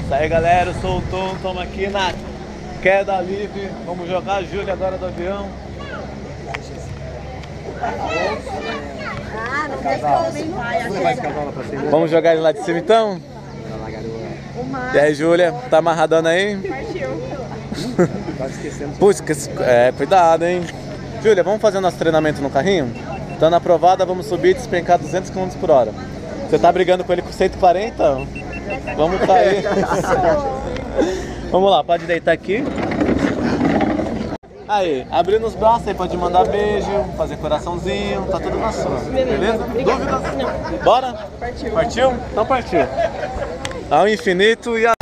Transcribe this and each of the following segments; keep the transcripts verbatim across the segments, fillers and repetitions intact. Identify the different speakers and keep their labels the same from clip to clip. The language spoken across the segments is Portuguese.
Speaker 1: Isso aí, galera, eu sou o Tom, estamos aqui na queda livre. Vamos jogar a Júlia agora do avião. Vamos jogar ele lá de cima então? E aí, Júlia, tá amarradona aí? Puxa, é, cuidado, hein? Júlia, vamos fazer nosso treinamento no carrinho? Estando aprovada, vamos subir e despencar duzentos quilômetros por hora. Você tá brigando com ele com cento e quarenta? Vamos cair. Vamos lá, pode deitar aqui. Aí, abrindo os braços, aí pode mandar beijo, fazer coraçãozinho, tá tudo na sua. Beleza? Dúvidas? Não. Bora? Partiu. Partiu? Então partiu. Ao infinito e a...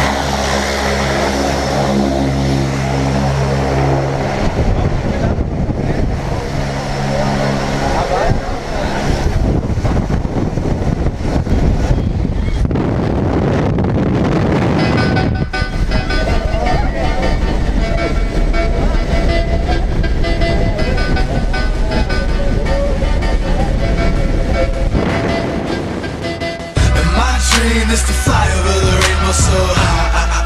Speaker 2: is to fly over the rainbow so high.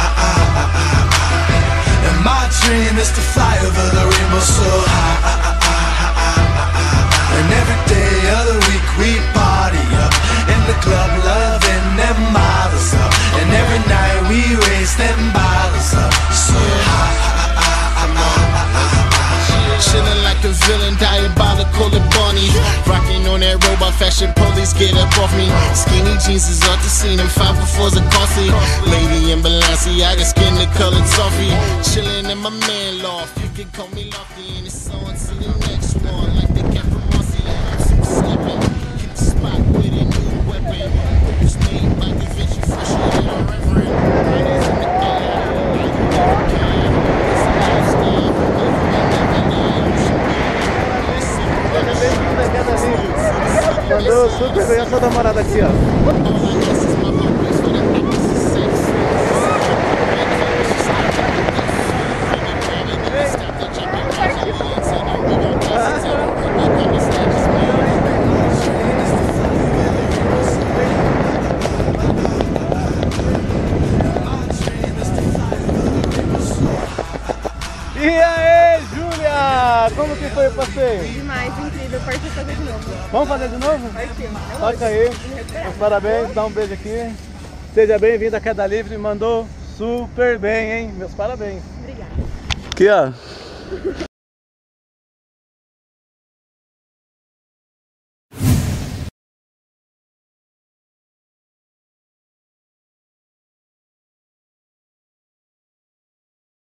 Speaker 2: And my dream is to fly over the rainbow so high. And every day of the week we party up in the club, loving them models up. And every night we raise them bottles up so high. Chillin' like a villain, diabolical and bunny. Rockin' on that robot fashion, police get up off me. Skinny jeans is off the scene and five befores are costly. Lady in Balenciaga, skin the colored toffee. Chillin' in my man loft, you can call me Lofty. And it's on to the next one, like the cat from Marcy. I'm slippin', hit the spot with a new weapon. It was made by Da Vinci, fresher than a reverend. Riders in the air, riding It's a lifestyle,
Speaker 1: Mandou super bem a sua namorada aqui, ó. E aí, Júlia? Como que foi o passeio?
Speaker 3: Demais, incrível, partiu fazer de novo.
Speaker 1: Vamos fazer de novo?
Speaker 3: Partiu.
Speaker 1: Toca aí. Meus parabéns, dá um beijo aqui. Seja bem-vindo à Queda Livre, mandou super bem, hein? Meus parabéns.
Speaker 3: Obrigada.
Speaker 1: Aqui, ó.